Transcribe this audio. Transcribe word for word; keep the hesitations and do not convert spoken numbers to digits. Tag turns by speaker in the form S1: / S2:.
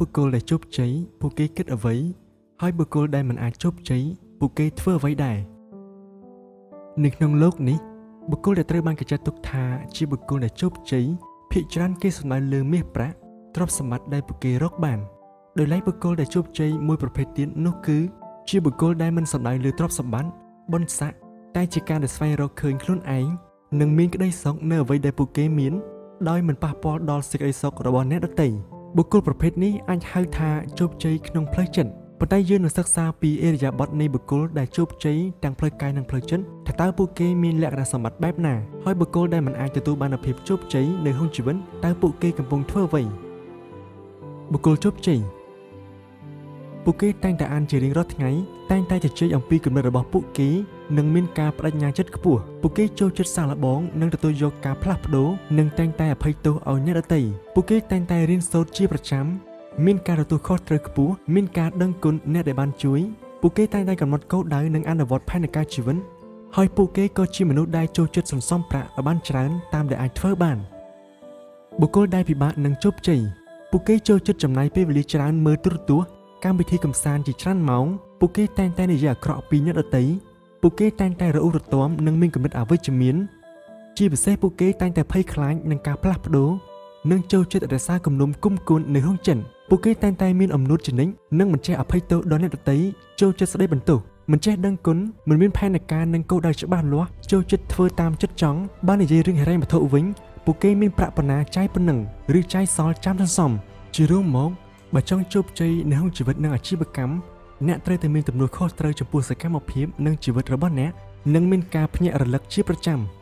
S1: បុគ្គលដែលជោគជ័យពួកគេគិតអ្វីហើយបុគ្គលដែលមិនអាចជោគជ័យពួកគេធ្វើអ្វីដែរនៅក្នុងโลกនេះបុគ្គលដែលត្រូវបានគេចាត់ទុកថាជាបុគ្គលដែលជោគជ័យភាគច្រើនគេសំដៅលើមាសប្រាក់ទ្រព្យសម្បត្តិដែលពួកគេរកបានដោយឡែកបុគ្គលដែលជោគជ័យមួយប្រភេទទៀតនោះគឺជាបុគ្គលដែលមិនសំដៅលើទ្រព្យសម្បត្តិបុណ្យស័ក្តិតែជាការដែលស្វែងរកឃើញខ្លួនឯងនិងមានក្តីសុខនៅអ្វីដែលពួកគេមានដោយមិនប៉ះពាល់ដល់សេចក្តីសុខរបស់អ្នកដទៃបុគ្គលប្រភេទនេះអាចហៅថាជោគជ័យក្នុងផ្លូវចិត្តប៉ុន្តែយើងនឹងសិក្សាពីអេរយាប័តនៃបុគ្គលដែលជោគជ័យទាំងផ្លូវកាយនិងផ្លូវចិត្តថាតើពួកគេមានលក្ខណៈសម្បត្តិបែបណាហើយបុគ្គលដែលមិនអាចទទួលបានភាពជោគជ័យនៅក្នុងជីវិតតើពួកគេកំពុងធ្វើអ្វីបុគ្គលជោគជ័យពួកគេតែងតែអានជារៀងរាល់ថ្ងៃតែងតែជជែកអំពីគំនិតរបស់ពួកគេនិងមានការបដិញ្ញាចិត្តខ្ពស់ពួកគេចូលចិត្តសាកល្បងនិងទទួលយកការផ្លាស់ប្ដូរនិងតែងតែអភ័យទោសឲ្យអ្នកដទៃពួកគេតែងតែរៀនសូត្រជាប្រចាំមានការទទួលខុសត្រូវខ្ពស់មានការដឹងគុណអ្នកដែលបានជួយពួកគេតែងតែកំណត់គោលដៅនិងអនុវត្តផែនការជីវិតហើយពួកគេក៏ជាមនុស្សដែលចូលចិត្តសន្សំប្រាក់ឲ្យបានច្រើនតាមដែលអាចធ្វើបានបុគ្គលដែលពិបាកនឹងជោគជ័យពួកគេចូលចិត្តចំណាយពេលវេលាច្រើនមើលទូរទស្សន៍កម្មវិធីកម្សាន្តជាច្រើនម៉ោងពួកគេតែងតែនិយាយអាក្រក់ពីអ្នកដទៃពួកគេតែងតែរអ៊ូរទាំនិងមានគំនិតអវិជ្ជមានជាពិសេសពួកគេតែងតែភ័យខ្លាចនឹងការផ្លាស់ប្ដូរនិងចូលចិត្តរក្សាគំនុំគុំគួននៅក្នុងចិនពួកគេតែងតែមានអំនួតជានិច្ចនិងមិនចេះអភ័យទោសដល់អ្នកដទៃចូលចិត្តស្ដីបន្ទោសមិនចេះដឹងគុណមិនមានផែនការនិងគោលដៅច្បាស់លាស់ចូលចិត្តធ្វើតាមចិត្តចង់បើនិយាយរឿងហិរញ្ញវត្ថុវិញពួកគេមានប្រាក់ប៉ុណ្ណាចាយប៉ុណ្ណឹងឬចាយសល់ចាំសន្សំជារួមមកបើចង់ជោគជ័យនៅក្នុងជីវិតនិងអាជីវកម្មអ្នកត្រូវតែមានទំនួលខុសត្រូវចំពោះសកម្មភាពនិងជីវិតរបស់អ្នកនិងមានការភ្ញាក់រលឹកជាប្រចាំ